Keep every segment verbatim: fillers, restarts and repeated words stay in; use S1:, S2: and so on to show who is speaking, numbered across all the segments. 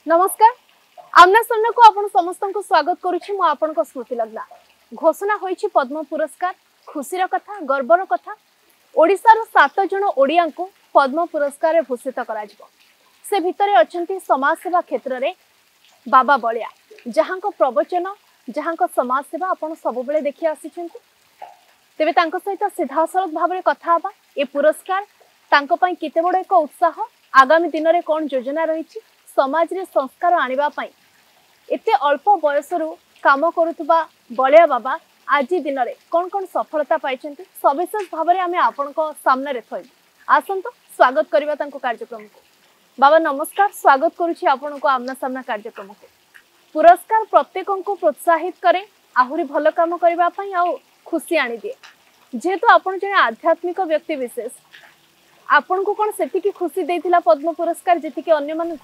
S1: नमस्कार आमना सामना को आपण समस्त को स्वागत करुछि मु आपण को स्मृति लगला घोषणा होईछि पद्म पुरस्कार खुशीर कथा गर्वर कथा ओडिसा रो सात जण ओडिया को पद्म पुरस्कार रे भूषित करा जिवो से भितरे अछंती समाज सेवा क्षेत्र रे बाबा बलिया जहां को प्रवचन जहां को समाज सेवा आपण सब बेले देखि आसीछंती तेबे तांको सहित सीधासलख भाव में कथा हबा ए पुरस्कार तांको पई केते बड़ एक उत्साह आगामी दिन रे कोन योजना रहिछि समाज रे संस्कार आनिबा पई एते अल्प बयसरु काम करुवा बलिया बाबा आज दिन रे कोन कोन सफलता पाइछंती सविशेष भाव में आमे आपण को सामने रे थई आसंतो स्वागत करबा तांको कार्यक्रम को बाबा नमस्कार स्वागत करूछि आपण को आमना सामना कार्यक्रम को पुरस्कार प्रत्येकन को प्रोत्साहित करे आहुरी भलो काम करबा पई आ खुशी आनी दिए जेहेतु आपण जने आध्यात्मिक व्यक्ति विशेष आपण को कोन सेति की खुशी देथिला पद्म पुरस्कार जेति के अन्य मन को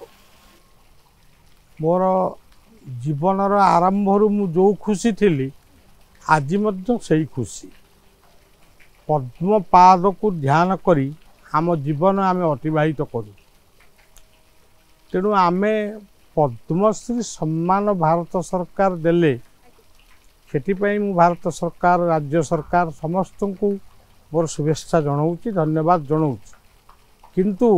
S2: मोर जीवन आरंभ मु जो खुशी थी आज से खुशी पद्म पाद को ध्यान करी आम जीवन आम अतिबाहित करूँ तेणु आम पद्मश्री सम्मान भारत सरकार देले से भारत सरकार राज्य सरकार समस्त को मोर शुभेच्छा जनाऊँ धन्यवाद जनाऊँ किंतु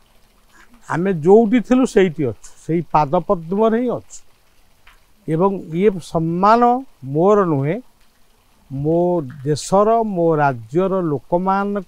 S2: आमे जोटी थिलु सेठी अच्छु से पाद पद्म ही अच्छु एवं ये सम्मान मोर नुहे मो देशर मो राज्यर लोक मान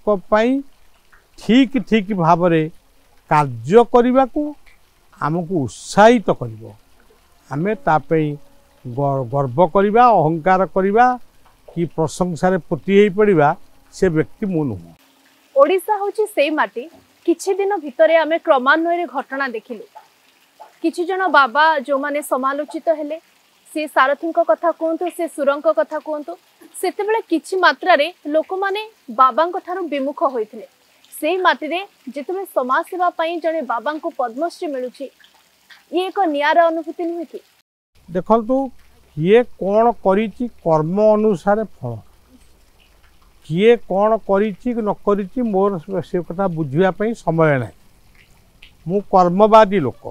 S2: ठीक ठीक भाव कार्य करने को आमको उत्साहित कर आमे तापई गर्व करवा अहंकार करवा कि प्रशंसार पोती हो पड़ा से व्यक्ति मु नुह
S1: ओडिशा होची से माटी किछि दिन भितरे आमे क्रमान्वय घटना देखिलु किछि जन बाबा जो माने समालोचित हेले से सारथी कथा कहतु से सुरंक कथा कहतु सेते बेले किछि मात्रा रे लोक माने बाबा ठानु विमुख होइथिले सेही माटी रे जेतबे समाज सेवा पई जने बाबा को पद्मश्री मिलुछि ये एक नियारा अनुभूति नुहे कि
S2: देखंतु ये कोन करिछि कर्म अनुसार फल किए कौन करिछि न करिछि मोर से कथा बुझिया समय ना मु कर्मवादी लोक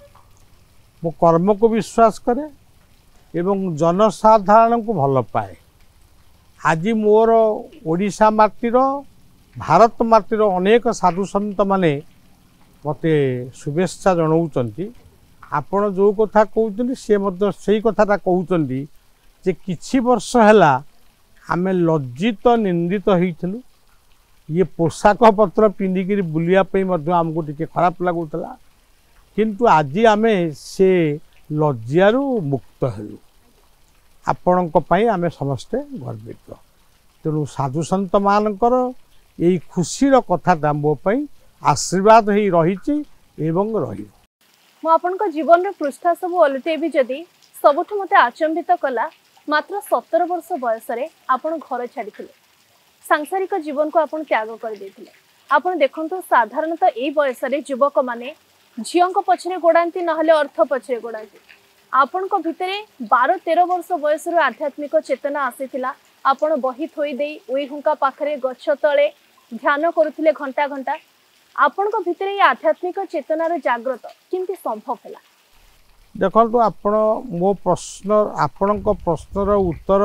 S2: मु कर्म को विश्वास करे एवं जनसाधारण को भल पाए आज मोर ओडिशा माटीर भारत माटीर अनेक साधु संत माने मते शुभेच्छा जनाऊँच आपण जो कथा कहते सी मत से कथाटा कहते जे किछि वर्ष है आमे लज्जित निंदित होइथिलु ये पोशाक पत्र पिंधिकी बुलियापी आमको टिके खराब लगुला किंतु आज आमे से लज्जारू मुक्त हेलु आपण आमे समस्ते गर्वित तेणु साधु संत मानकर यही खुशीर कथाटा मो आशीर्वाद ही रही एवं रही
S1: मु आपन जीवन पृष्ठा सब ओलटेबी जदि सबुठ मते आचंबित कला मात्र सतर वर्ष बयस आपण घर छाड़ी सांसारिक जीवन को आपण त्याग कर देथिले आपण देखंतु साधारणतः एई बयस रे युवक माने झियों को पछरे गोडांती नहले अर्थ पछरे गोडांती आपण को भितरे बारह तेरह वर्ष बयस रो आध्यात्मिक चेतना आसीथिला आपण बही थोई देई ओई हुंका पाखरे गछ तळे ध्यान करूथिले घंटा घंटा आपण को भितरे ये आध्यात्मिक चेतनार जागृत किंती संभव हैला
S2: देखो आपण मो प्रश्न आपण प्रश्नर उत्तर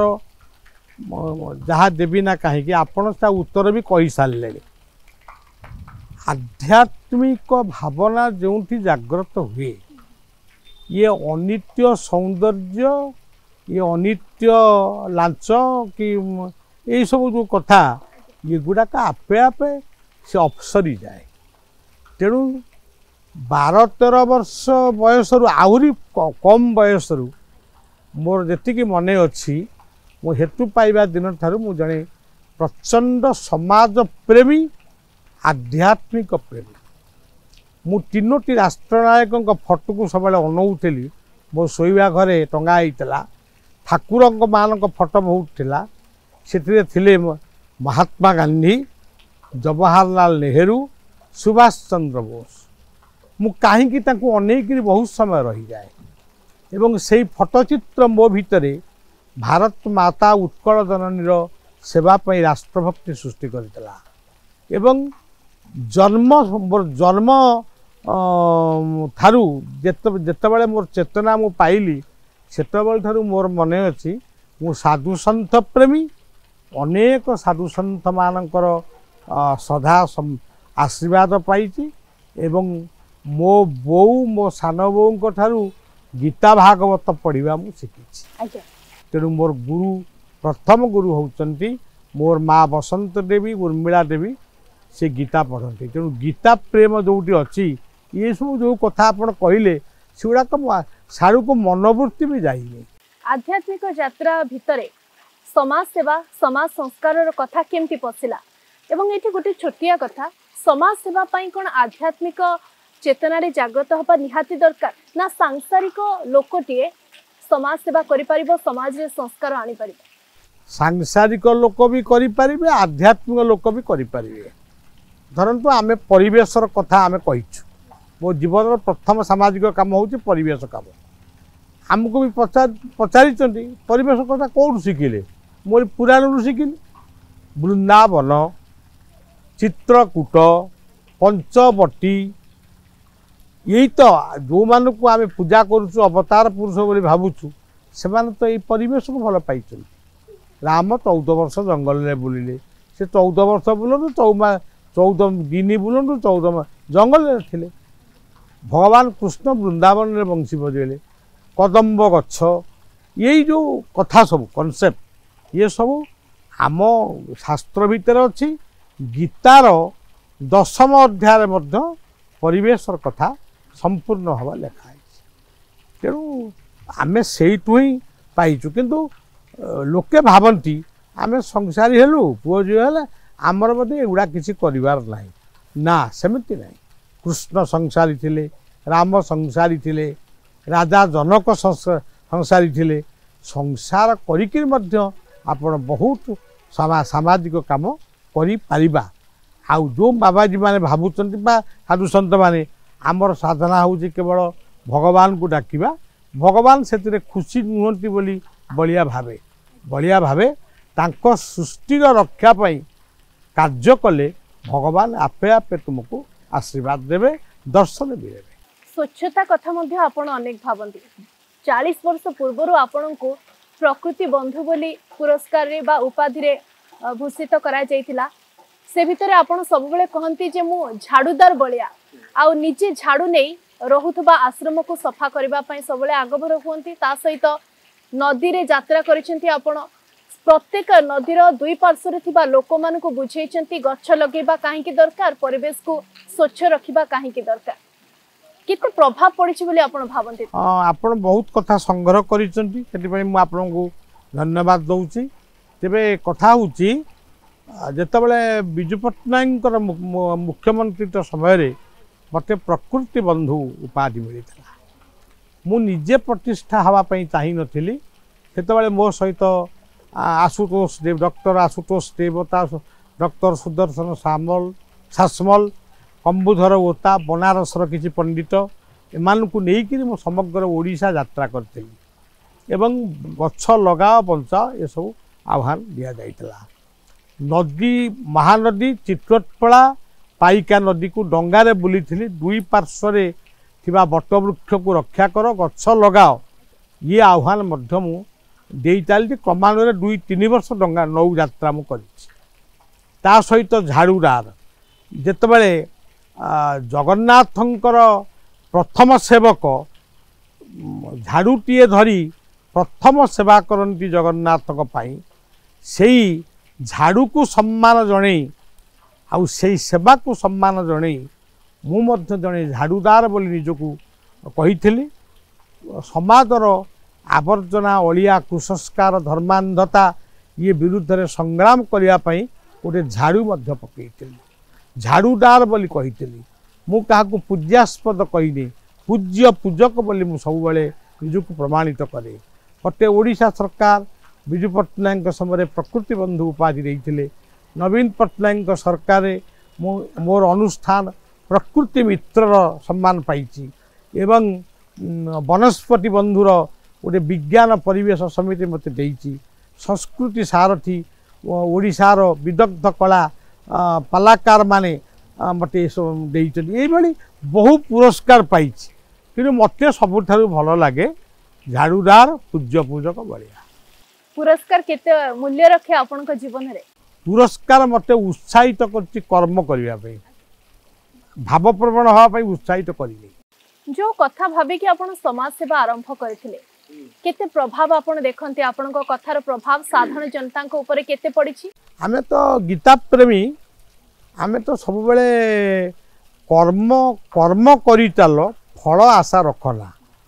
S2: जहाँ देवी ना कहीं आपण उत्तर भी कही सारे आध्यात्मिक भावना जो जागृत हुए ये अनित्य सौंदर्य ये अनित्य लांच कि यही सब जो कथा ये गुड़ाक आपे आपे से अपसरी जाए तेणु बारह तेरह वर्ष बयस आहरी कम बयस मोर जी मन अच्छी मो हेतु पाइबा दिन ठार मु जड़े प्रचंड समाज प्रेमी आध्यात्मिक प्रेमी मु तीनोटी राष्ट्रनायक फटो को सब अनौली मो शोवा घरे टंगाई ठाकुर मान फटो बहुत थिला से थिले महात्मा गांधी जवाहरलाल नेहरू सुभाष चंद्र बोस मु कहीं अनेक बहुत समय रही जाए एवं से फटोचित्र मो भितरे भारत माता उत्कल जननी सेवाई राष्ट्रभक्ति सृष्टि करता एवं जन्म जन्म ଠାରୁ ଯେତେ ଯେତେବେଳେ ମୋର ଚେତନା ମୁଁ ପାଇଲି ସେତେବେଳେ ଠାରୁ ମୋର ମନେ ଅଛି ମୁଁ ସାଧୁ ସନ୍ଥ ପ୍ରେମୀ ଅନେକ ସାଧୁ ସନ୍ଥମାନଙ୍କର ସଦା ଆଶୀର୍ବାଦ ପାଇଛି ଏବଂ ମୋ ବୋଉ ମୋ ସାନ ବୋଉଙ୍କ ଠାରୁ ଗୀତା ଭାଗବତ ପଢ଼ିବା ମୁଁ ଶିଖିଛି। ତେଣୁ ମୋର ଗୁରୁ ପ୍ରଥମ ଗୁରୁ ହେଉଛନ୍ତି ମୋର ମା ବସନ୍ତ ଦେବୀ ଉର୍ମିଳା ଦେବୀ ସେ ଗୀତା ପଢ଼ନ୍ତି। ତେଣୁ ଗୀତା ପ୍ରେମ ଯେଉଁଠି ଅଛି ଏସବୁ ଯେଉଁ କଥା ଆପଣ କହିଲେ ସେଗୁଡ଼ାକ ସାଡ଼କୁ ମନୋବୃତ୍ତି ବି ଯାଇନି।
S1: आध्यात्मिक यात्रा भितरे समाज सेवा समाज संस्कार कथा केमती पशिला एवं ये गोटे छोटिया कथा समाज सेवा पाई कौन आध्यात्मिक चेतना रे जागृत हवा निहाती दरकार ना सांसारिक लोकटीए समाज सेवा करि परिबो समाज रे संस्कार आनी परिबो।
S2: सांसारिक लोक भी करि परिबे आध्यात्मिक लोक भी करि परिबे। धरंतु आमे परिवेशर कथा आमे कहिछु मो जीवन प्रथम सामाजिक काम होउछि परिवेश काम। आमको भी पचार पचारि परिवेश कथा कौन शिखिले मोर पुराण शिखिली वृंदावन चित्रकूट पंचवटी यही तो जो मान को आम पूजा करुचु अवतार पुरुष बोली भावुचु से तो ये परिवेश को भल पाई। राम चौदह वर्ष जंगल में बुलिले से चौदह वर्ष बुलु चौमा चौदह दिन बुलु चौदह जंगल में थे। भगवान कृष्ण वृंदावन में बंशी बजेले कदम्ब गछ यही जो कथा सब कनसेप्ट ये सब आम शास्त्र भितर अच्छी गीतार दशम अध्याय मध्य परिवेशर कथा संपूर्ण हवा लेखाई। तेणु आम से ही पाइचु किंतु लोके भावती आम संसारी हेलु पुओ झील हेले आमर मध्य एगुड़ा किसी करिवार नाही ना सेमिति नाही। कृष्ण संसारी थिले राम संसारी थिले राजा जनक संसारी थिले संसार करिकिर मध्य आपण बहुत समा सामाजिक काम करि परिबा। आउ जो बाबाजी माने भावुचंती बा साधु संत माने आमर साधना होउची केवल भगवान को डाकिबा भगवान सेतिरे खुशी नुहंती बोली बलिया भावे बलिया भावे तांको सृष्टिर रक्षा पाई कार्य कले भगवान आपे आपे तुमको आशीर्वाद देवे दर्शन भी देवे।
S1: स्वच्छता कथा मध्य आपण अनेक भावंती चालीस वर्ष पूर्व आपण को प्रकृति बंधु बोली पुरस्कार रे बा उपाधि रे भूषित करा जायतिला। से भितर आपण सब बेले कहंती जे मु झाड़ूदार बलिया आउ निजे झाड़ू नहीं रहुथबा आश्रम को सफा करबा पई सब बेले आगभर हुंती। ता सहित नदी रे यात्रा करिसेंती आपण प्रत्येक नदीर दुई पार्श्व थिबा लोक मान को बुझेइचंती गछ लगेबा काहे की दरकार परिवेश को स्वच्छ रखिबा काहे की दरकार किते प्रभाव पड़िछि बोली आपण भावंती।
S2: हां आपण बहुत कथा संग्रह करिसेंती सेति पई मु आपण को धन्यवाद दउची। तेबे कथा होची जेतेबेले बिजू पट्टनायक मुख्यमंत्री तो समय मते प्रकृति बंधु उपाधि मिलता मु निजे प्रतिष्ठा हवाई चाह नी से मो सहित आशुतोष देव डॉक्टर आशुतोष देवता डॉक्टर सुदर्शन सामल सासमल कंबुधर ओता बनारसर किसी पंडित एमान को लेकिन मो समग्र ओडिशा यात्रा करी एवं गछ लगा बंचा ये सब आह्वान दि जाइतला। नदी महानदी चित्रपड़ा पाइका नदी को डंगारे बुली दुई पार्श्व थिबा बटवृक्ष को रक्षा कर गछ लगाओ ये आह्वान मध्य मु दे चली क्रमान्वये दुई तीन वर्ष डंगा नौ यात्रा मु करिछि। ता सहित झाड़ूदार जेतेबेले जगन्नाथंकर प्रथम सेवक झाड़ूटीए धरी प्रथम सेवा करती जगन्नाथ से झाड़ू को सम्मान जणे आउ से सेवा को सम्मान जणे मु जड़े झाड़ूदार बोली निजको कही समाजर आवर्जना अलिया कुसंस्कार धर्मांधता ये विरुद्ध रे संग्राम करने गोटे झाड़ू पकई झाड़ूदार बोली कही मु क्या पूज्यास्पद कहनी पूज्य पूजक बोली मु सब निजको प्रमाणित करे। मते ओडिशा सरकार बिजू पट्टनायक समय प्रकृति बंधु उपाधि देते नवीन पट्टनायक सरकार मोर अनुष्ठान प्रकृति मित्र सम्मान पाई एवं वनस्पति बंधुर गोटे विज्ञान परिवेश समिति मत देती संस्कृति सारथी ओडिशार विदग्ध कला पालाकार माने मत ये बहु पुरस्कार पाई कि मत सबुठ भल लगे झाड़ूदार सूर्य पूजक बलिया
S1: पुरस्कार केते मूल्य रखे आपण जीवन रे
S2: पुरस्कार मत उत्साहित कर कर्म करने भावप्रवण हाँपाई उत्साहित कर
S1: जो कथा भाबी कि आपण समाज सेवा आरंभ करथिले केते प्रभाव आपण देखंती आपण को कथार प्रभाव साधारण जनता को ऊपर केते पड़ी
S2: आमे तो गीता प्रेमी आमे तो सब बेले कर्म कर्म करी चल फल आशा रखना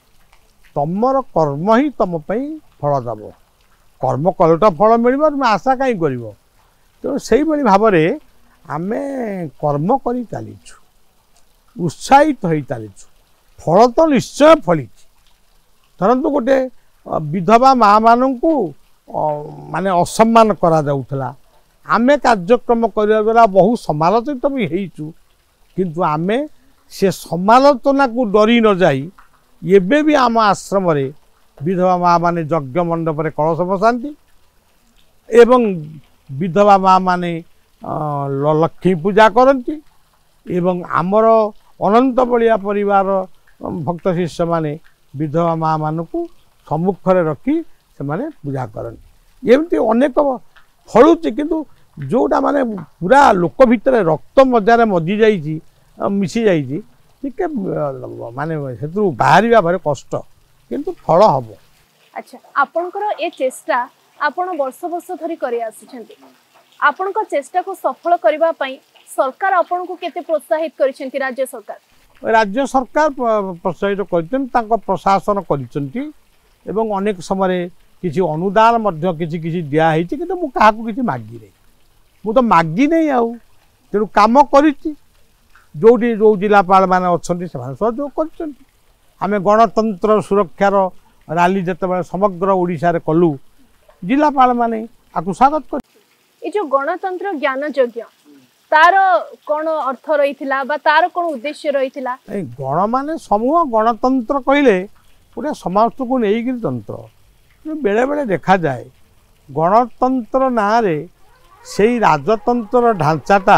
S2: तमर कर्म ही तुम फल दब कर्म कल तो फल मिल तुम आशा कहीं कर तेणु से भाव में आम कर्म कर चलीचु उत्साहित हो चलीचु फल तो निश्चय फली धरतु गोटे विधवा माँ मानू माने असम्मान करा जाउथला आमे कार्यक्रम करने द्वारा बहु समालोचित भी होइचु किंतु आमे से समालोचना को डरी न जाई एबे भी आम आश्रम रे विधवा माँ माने यज्ञ मंडप रे कलश बसाती एवं विधवा माँ माने लक्ष्मी पूजा करती एवं आमर अनंत बलिया परिवार भक्त शिष्य माने विधवा माँ मानू सम्मुख में रखी से माने पूजा करती एमती अनेक फलुची किंतु जोटा माने पूरा लोक भितर रक्त मजार मजी जाइए मिसी जाइए टिके माने से बाहर भारी कष्ट किंतु फल हम
S1: अच्छा आपणकर ए चेष्टा आपण वर्ष वर्ष धरी करि आछिछन्ती आपणक चेष्टा को सफल करबा पई सरकार आपण को केते प्रोत्साहित करिसेंती राज्य सरकार
S2: राज्य सरकार प्रोत्साहित कर प्रशासन कर अनेक समय किसी अनुदान मध्य किसी किसी दिया है कि मु क्या किसी मागी नहीं मु तो मागी नहीं आउ तेणु कम कर जो जो जिलापाल मैंने अच्छा सहयोग कर आम गणतंत्र सुरक्षार रैली जिते समग्र ओडिशा रे कलु जिलापाल मैंने आपको स्वागत कर
S1: ये जो गणतंत्र ज्ञान यज्ञ तार कौन अर्थ रही तार कौन उद्देश्य रही
S2: गण मान समूह गणतंत्र कहले गोटे समाज को लेकिन तंत्र बेले बेले देखा जाए गणतंत्र ना रे से राजतंत्र ढांचाटा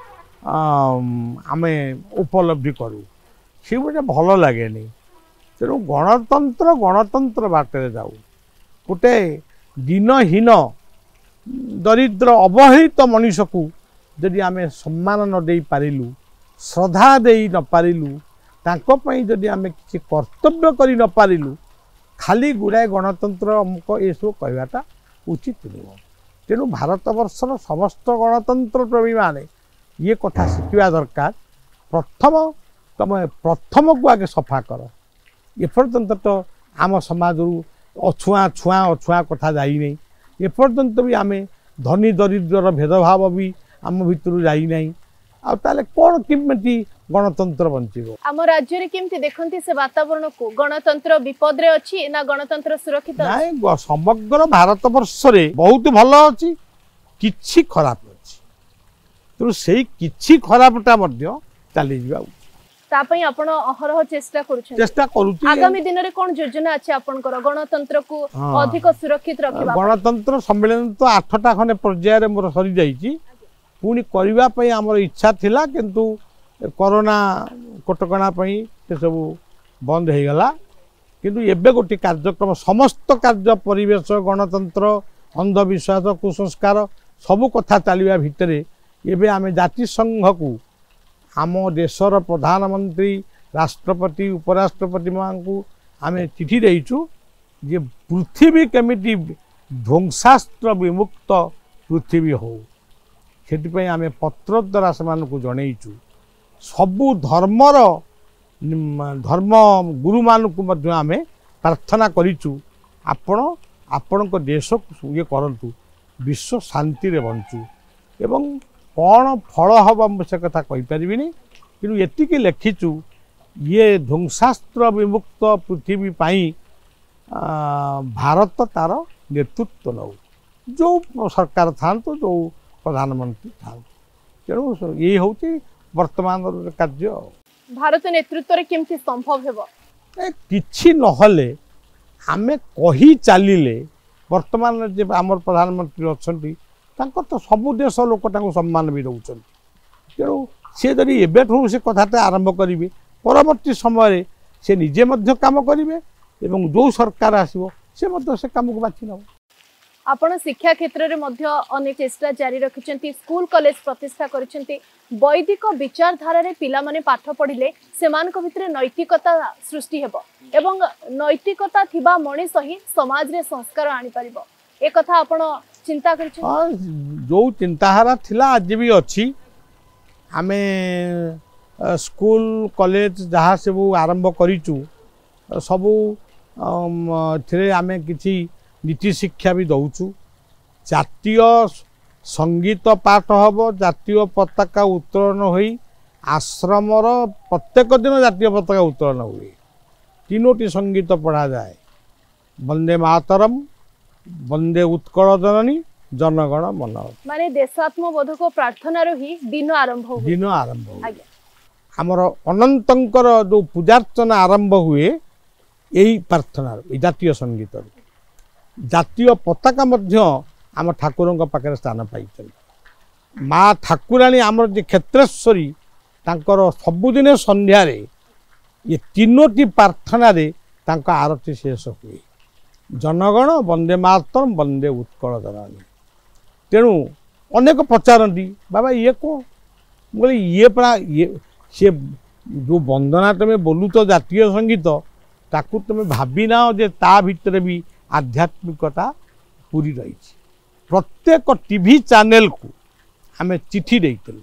S2: आम उपलब्धि करूँ सी गोटे भल लगे तेणु गणतंत्र गणतंत्र बाटर जाऊ गोटे दिनहीन दरिद्र अवहेलित मनीष को जदि आम सम्मान न दे पारिलु श्रद्धा दे न पारिलु तांको पई जदि आम किसी कर्तव्य करि न पारिलु खाली गुड़ाए गणतंत्र अमुक ये सब कहवाटा उचित नुह तेणु भारत वर्षर समस्त गणतंत्र प्रेमी माने ये कथा शिखा दरकार प्रथम तुम प्रथम को आगे सफा कर एपर्यंत तो आम समाज अछुआ छुआ अछुआ कथा जाई नहीं एपर्यंत भी आम धनी दरिद्र भेदभाव भी आम भितर जाई नहीं आले कौन किमती गणतंत्र बंचो
S1: आम राज्य रे केमती देखंती से वातावरण को गणतंत्र विपद रे अछि ना गणतंत्र सुरक्षित
S2: नहीं समग्र भारत वर्ष रे बहुत भल अछि किछि खराब अछि तो सेही किछि खराबटा मध्य चली जिबा
S1: तापई आपण अहरह चेष्टा करूछन
S2: चेष्टा करूछि
S1: आगामी दिन रे कोन योजना अछि आपनकर गणतंत्र को अधिक सुरक्षित रखिबा
S2: गणतंत्र सम्मेलन तो आठटा खने पर्याय रे मोर सरी जाईची पुणी करबा पई हमर इच्छा थिला किंतु कोरोना कटकणा पई से सब बंद हो गला किंतु एबे गोटे कार्यक्रम समस्त कार्य परिवेश गणतंत्र अंधविश्वास कुसंस्कार सबु कथा चलवा भितर एबे आमे जाति संघ को आम देशर प्रधानमंत्री राष्ट्रपति उपराष्ट्रपति मान को आम चिठी देइछु जे पृथ्वी केमिति ध्वंसास्त्र विमुक्त पृथ्वी हो से आम पत्र द्वारा से जनईचु सबु धर्मर धर्म गुरु मान को आम प्रार्थना करिचु आपण आपण देश को ये करंतु विश्व शांति रे बंचु एवं कौन फल हम से कथा कहीपरि कि एतिकी लिखिचु ये ध्वंसास्त्र विमुक्त पृथ्वी पाई भारत तार नेतृत्व नौ जो सरकार था जो प्रधानमंत्री था तेणु ये हूँ वर्तमान कार्य
S1: भारत नेतृत्व रे केमती संभव हेबो
S2: किछि नहले आमे कही चलिले वर्तमान जे आमर प्रधानमंत्री अच्छा तो सबु देश लोक सम्मान भी दौरान तेणु सी जदि एबेठू से कथाटा आरंभ करेंगे परवर्ती समय से निजे मध्य काम करेंगे एवं जो सरकार आसो से मध्य से काम को बाछि नब।
S1: आपण शिक्षा क्षेत्र में मध्य अनेक चेष्टा जारी रखिछंती स्कूल कॉलेज प्रतिष्ठा करिछंती वैदिक विचारधारा रे पिला माने पाठ पढ़िले सेमानक भितरे नैतिकता सृष्टि हेबो एवं नैतिकता थिबा मनीष ही समाज रे संस्कार आनी परिबो ए कथा आपण चिंता करिछंती।
S2: हां जो चिंताहारा थिला आज भी अछि आमे स्कूल कॉलेज जहाँ सब आरंभ करिचु सबू थे आमे किछि नीति शिक्षा भी दौचु जातीय संगीत पाठ हम जातीय पताका उत्तोलन होई आश्रमर प्रत्येक दिन जातीय पताका उत्तोलन हुए तीनोटी संगीत पढ़ा जाए वंदे मातरम वंदे उत्कल जननी जनगण मन
S1: माने देशात्मबोधक प्रार्थना रो ही दिन आरंभ हो
S2: दिन आरंभ हो आमर अनंतंकर जो पूजार्चना आरंभ हुए यही प्रार्थना जातीय संगीत जातीय पताका मध्य आम ठाकुर पाखे स्थान पाई माँ ठाकुराणी आमर जे क्षेत्रेश्वरी तांकर सबुदिन संध्यारे ये तीनोटी प्रार्थना रे तांका आरती शेष हुए जनगण वंदे मातरम वंदे उत्कल जननी तेणु अनेक पचारती बाबा ये कौन बोले ये पड़ा ये से जो वंदना तुम्हें बोलू तो जातीय संगीत ताकू तुम्हें भावी ना जे ता भितर भी आध्यात्मिकता पूरी रही प्रत्येक टीवी चैनल को आमे चिठी देइतलु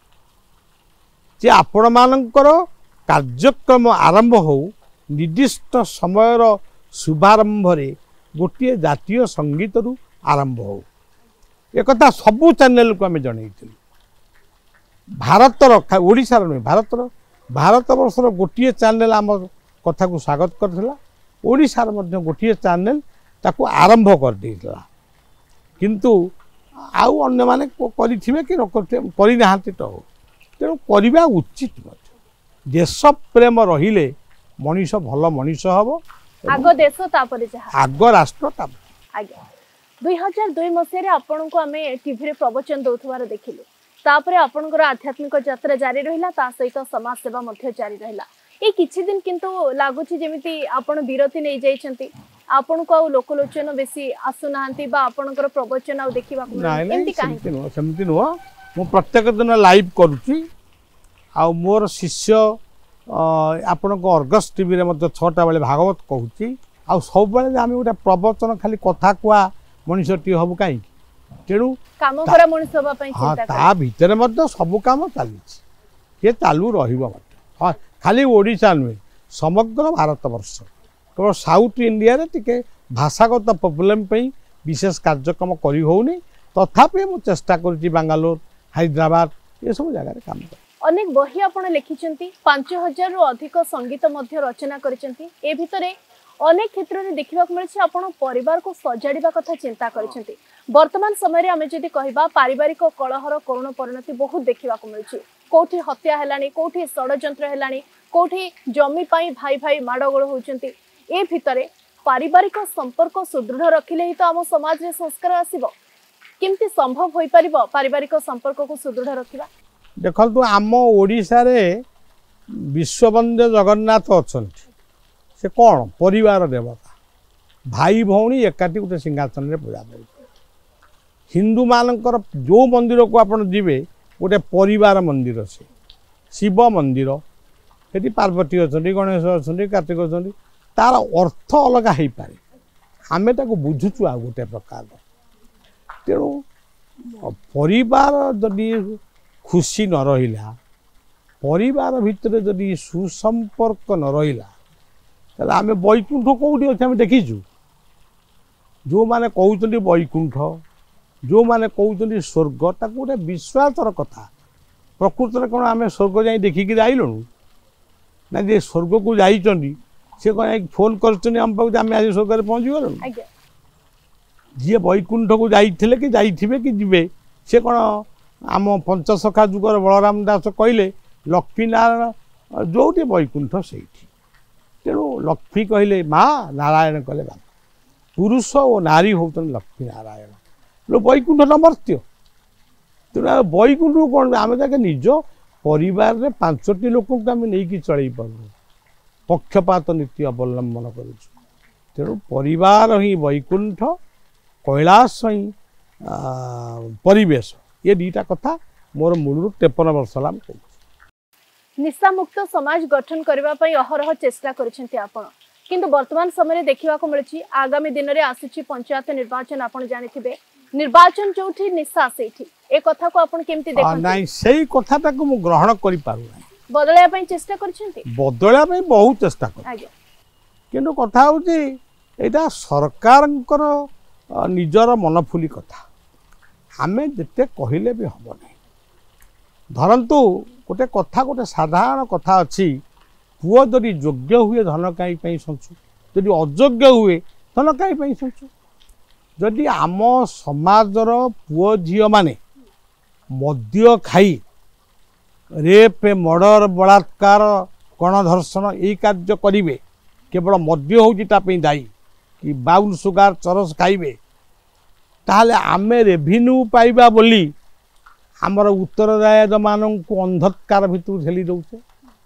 S2: जे आपण मानकर कार्यक्रम आरंभ हो निर्दिष्ट समयर शुभारंभ रे गोटे जातीय संगीत रु आरंभ हो एक सबू चैनल को आमे जणैतलु भारतर ओडिशार नुहे भारतर भारत वर्षर गोटे चैनल आम कथा को स्वागत करथिला ओडिशार मध्य गोटे चैनल ताको आरंभ कर देइतला किंतु आउ अन्य माने करिथिबे कि करि नाहांती तो तेणु करवा उचित देश प्रेम रहिले मनीष भल मनीष हबो
S1: आगो देश तापरे जहा
S2: आगो राष्ट्र ताप
S1: आज्ञा दुई हजार दुई मसीह आपण को आम टीवी प्रवचन दौथबार देखिलु तापरे आपणकर आध्यात्मिक यात्रा जारी रहिला ता सहित समाज सेवा मध्य जारी रहिला ए किछि दिन किंतु लागुछि जेमिति आपण विरति नै जाइछंती आपण को आ लोकलोचन बेसी आसु नाहंती बा आपणकर प्रवचन आ देखिबा को एंती काहे
S2: सेमति नो मो प्रत्येक दिन लाइव करूची आ मोर शिष्य आपण को अर्गस टीवी रे मध्य छटा बेले भागवत कहूची आ सब बेले आमे उटा प्रवचन खाली कथा कुआ मनुष्यटी हबु काई तेणु
S1: काम करा मनुष्य हबा पई
S2: हाँ
S1: चिंता
S2: ता भीतर मध्य सब काम चली ये चालू रहिबो मत हाँ खाली ओडिशा नुहे समग्र भारत वर्ष केवल साउथ इंडिया रे टिके भाषागत प्रोब्लेम पई विशेष कार्यक्रम करी होउनी तथापि मु चेष्टा करछि बेंगालोर हैदराबाद ये सब जगह रे काम कर
S1: अनेक बही आपण लिखिछंती पाँच हज़ार रु अधिक संगीत मध्य रचना करिछंती ए भितरे अनेक क्षेत्र में देखा मिली आपण परिवार को सजाड़ा कथा चिंता करिसेंती वर्तमान समय रे आमे जदि कहबा पारिवारिक कलहर करुण परिणति बहुत देखा मिली कोठी हत्या हेलानी कोठी षडयंत्र हेलानी कोठी जमी पाई भाई भाई माड़गोल होउचंती ए भितरे पारिवारिक संपर्क सुदृढ़ रखिले ही तो आम समाज रे संस्कार आसीबो किमती संभव होई परिबो पारिवारिक संपर्क को सुदृढ़ रखिबा
S2: देखंतु आम ओडिसा रे विश्ववंद्य जगन्नाथ अछंती से कौन परिवार देवता भाई भौणी एकाठी गोटे सिंहासन रे पूजा कर हिंदू मानकर जो मंदिर को आपण जीवे गोटे परिवार मंदिर से शिव मंदिर ये पार्वती अच्छा गणेश अच्छा कार्तिक अच्छा तार अर्थ अलग हो पाए आमे ताको बुझुचु आ गोटे प्रकार तेणु परिवार जदि खुशी न रहिला परिवार भितर जदि सुसंपर्क न रहिला ताले आमे बैकुंठ कोउठी अछि आमे देखिछु जो माने कहउचंदी बैकुंठ जो माने कहउचंदी स्वर्ग ताको गोटे विश्वासर कथा प्रकृत रे कोन आमे स्वर्ग जाई देखि कि जाइलनु ना जे स्वर्ग को जाइचंदी से कोन फोन करचंदी हम पाउ आमे आज स्वर्ग रे पहुंची गलनु
S1: आज्ञा
S2: जे बैकुंठ को जाइथिले कि जाइथिबे कि जिबे से कोन आम पंचसखा युगर बलराम दास कहले लक्ष्मी नारायण जोटी बैकुंठ सेठी तेणु लक्ष्मी कहले माँ नारायण कहले बाबा पुरुष और नारी होतन लक्ष्मी नारायण लो बैकुंठ न मर्त्य तेणु बैकुंठ कौन आम जाके निज परिवार रे पांचटी लोक को आम नहीं चल पार्नु पक्षपात नीति अवलंबन करूँ तेणु परिवार ही वैकुंठ कैलाश ही परिवेश ये दीटा कथा मोर मूल तेपन वर्ष लाम कहूँ
S1: निशा मुक्त समाज गठन करबा पई अहरह चेष्टा करछन्ती आपण किंतु वर्तमान समय देखा मिलूँ आगामी दिन में आसूची पंचायत निर्वाचन आपण जानिथिबे निर्वाचन जोठी निशा सेठी ए कथा को आपण केमती देखन
S2: नाही सेही कथाटा को मु ग्रहण करि पारु नाही
S1: बदलया पई चेष्टा करछन्ती
S2: बदलया पई बहुत चेष्टा कर
S1: आगे
S2: किंतु कथा होची एटा सरकारंकर निजर मनफुली कथा आमे जते कहिले भी हबो नाही धरंतु गोटे कथा गोटे साधारण कथा अच्छी पुओ जदि योग्य हुए धन कहीं संचु जदि अयोग्य हुए धन कहीं संचु जदि आम समाजर पुओ झील माने मद्य खाई रेप मर्डर बलात्कार गणधर्षण यही कार्य करेंगे केवल मद्य होगी दायी कि बाउल सुगार चरस खाइबे ताहले आमे रेभिन्यू पाइबा बोली आमर उत्तरदायक मान को अंधकार भितर ठेली दौचे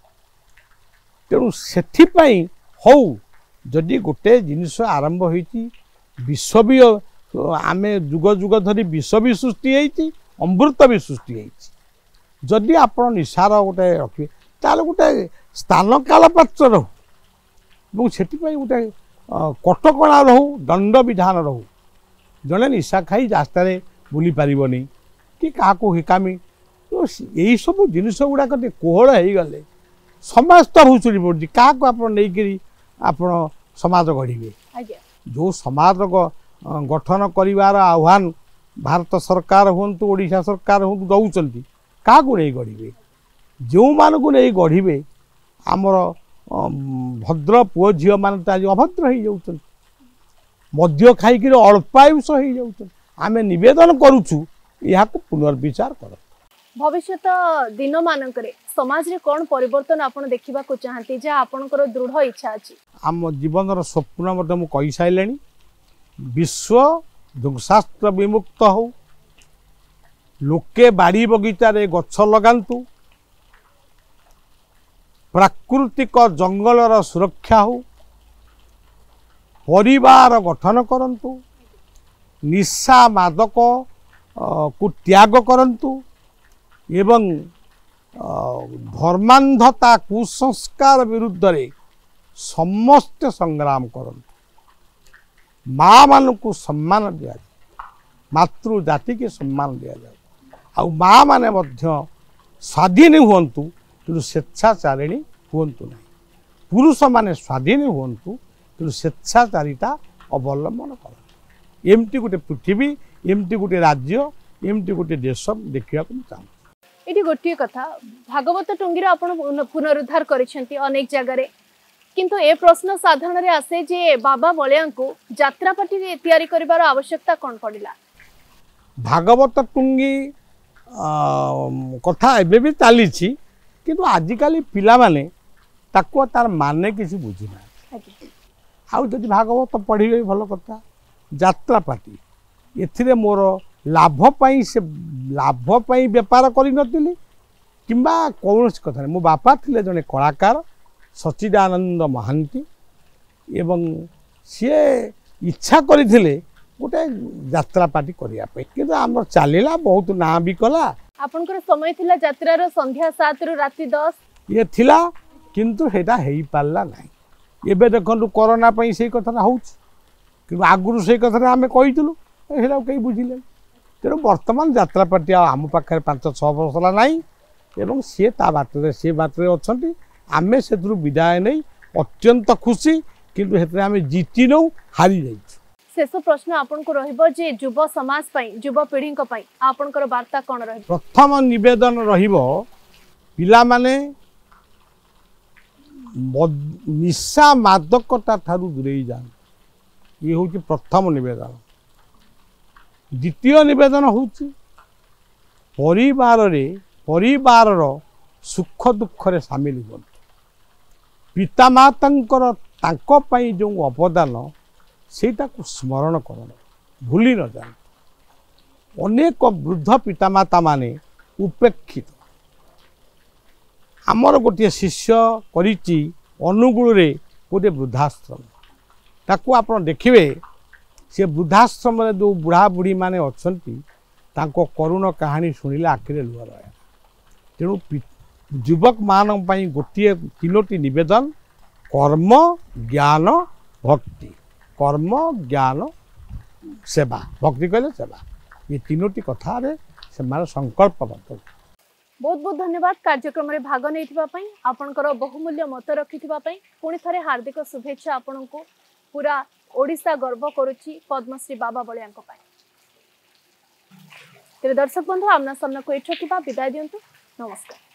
S2: तेणु से हौ जदि गोटे जिनस आरंभ होती विष भी आम जुग जुग धरी विष भी सृष्टि होती अमृत भी सृष्टि होती जदि आप निशार गोटे रखिए ताल गोटे स्थान काल पात्र रहू से गोटे कटकणा रहू दंड विधान रहू जड़े निशा खाई रास्तार बुली पारनी कि क्या हिकामी तो यही सब जिनस गुड़ाक कोहल हो गले समाज तो भूसुड़ी पड़ी क्या आप आप समाज गढ़े जो समाज गठन कर आह्वान भारत सरकार हूँ ओडिशा सरकार हूँ दौरान क्या नहीं गढ़े जो मानक नहीं गढ़े आमर भद्र पुओ झील मान तो आज अभद्र हो जाऊँ मद्य खाई अल्पायुष हो जाऊँ आम नवेदन करुचु यह पुनर्विचार कर
S1: भविष्य दिन मानकरे समाज रे कौन परिवर्तन आपण देखिबा को चाहती जे आपनकर दृढ़ इच्छा अछि
S2: आम जीवन स्वप्न मत मु कहि साइलेनी विश्व ध्वंसास्त्र विमुक्त हो लोके बाड़ी बगीचा रे गछ लगांतु प्राकृतिक जंगलर सुरक्षा हो परिवार गठन करंतु निशा मादक को त्याग करंतु एवं धर्मांधता कुसंस्कार विरुद्ध रे समस्त संग्राम करंतु माँ मान को सम्मान दिया मातृ जाति के सम्मान दिया जाए आ माँ माने मध्य स्वाधीन हुंतु कि स्वेच्छाचारिणी हुंतु नहीं पुरुष माने स्वाधीन हुंतु कि स्वेच्छाचारिता अवलंबन कर एमती गोटे पृथ्वी एमती गोटे राज्य एमती गोटे देश देखा चाहूँ
S1: ये गोटे कथा भागवत टुंगी आपण पुनरुद्धार करिसेंती अनेक जगह किंतु ए प्रश्न साधारण रे आसे जे बाबा बलिया को यात्रापाटी तैयारी करिवार आवश्यकता कौन पड़िला
S2: भागवत टुंगी कथा एबे भी चली किंतु आजिकल पिला माने ताको तार माने किसी बुझी ना आउ जदि भागवत पढ़िबे भल कथा यात्रापाटी एथिरे मोर लाभ पाई से लाभ पाई बेपार करी नथिली किंबा कौन कथा मो बापा थिले जने कलाकार सच्चिदानंद महांती एवं सी इच्छा करथिले गोटे यात्रापाटी करिया पे किंतु हमर चलिला बहुत ना भी कला
S1: आपनकर समय थिला यात्रार संध्या सात रु राति दस
S2: ये थिला किंतु हेटा हेई पारला नाही एबे देखंतु कोरोना पई सेही कथा होउछ कि आगुरु सेही कथा आमे कहितलु हेला कई बुझिले तेणु बर्तमान यात्रापाटी आम पाखे पांच छः वर्ष है ना एवं सी ता बाटर सी बाटर अच्छा आम से विदाय नहीं अत्यंत खुशी किंतु आम जीति नौ हारी जा
S1: शेष प्रश्न आपन को रहिबो जे युवा समाज पई युवा पीढ़ी पई आपनकर वार्ता कौन रही
S2: प्रथम निवेदन रहिबो पिला माने निशा मादकता ठारू दूरे जान ये हूँ प्रथम निवेदन द्वितीय निवेदन होची परिवार रे परिवार सुख दुख रे शामिल हुआ पिता मातांकर तांको पई जो अवदान सेटा को स्मरण कर भूली न जान अनेक वृद्ध पितामाता माने उपेक्षित आमर गोटे शिष्य करिछि अनुगुल रे गोटे वृद्धाश्रम ताकू आप देखिए से वृद्धाश्रम रे जो बुढ़ा बुढ़ी माने अछंती तांको करुण कहानी शुणिले आखिरे लुह रहे तेणु युवक मान गोटे तीनोटी निवेदन कर्म ज्ञान भक्ति कर्म ज्ञान सेवा भक्ति कहले सेवा ये तीनोटी कथा से संकल्पबद्ध।
S1: बहुत बहुत धन्यवाद कार्यक्रम में भाग नहीं आपणकर बहुमूल्य मत रखि पुणी थे हार्दिक शुभेच्छा आपण को पूरा ओडिशा गर्व करुच्ची पद्मश्री बाबा बलिया तेरे दर्शक बंधु आमना सामना को एठा विदाय दिंतु नमस्कार।